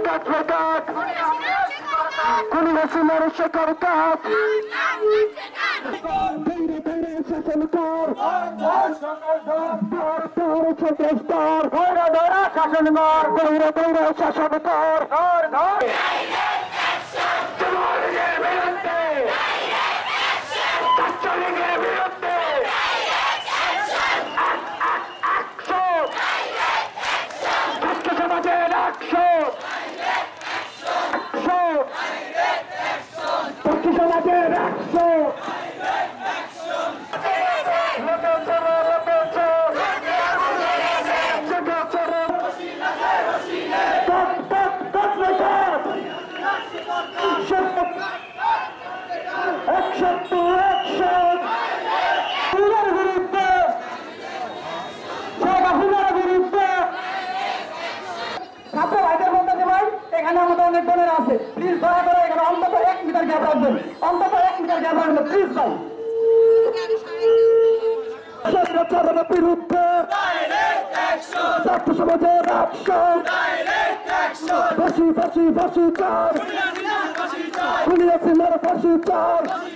খুনি হাসিনার শেখর কাজ শাসন কর শাসন কর দৌড়ে দৌড়ে শাসন কর এখানে আমাদের অনেক বোনের আছে, প্লিজ দয়া করে এখানে অন্তত 1 মিটার গ্যাপ রাখবেন, অন্তত 1 মিটার গ্যাপ রাখবেন প্লিজ ভাই। স্বৈরাচারের বিরুদ্ধে ছাত্র সমাজের অ্যাকশন, ফাঁসি ফাঁসি ফাঁসি চাই, খুনি হাসিনার ফাঁসি চাই।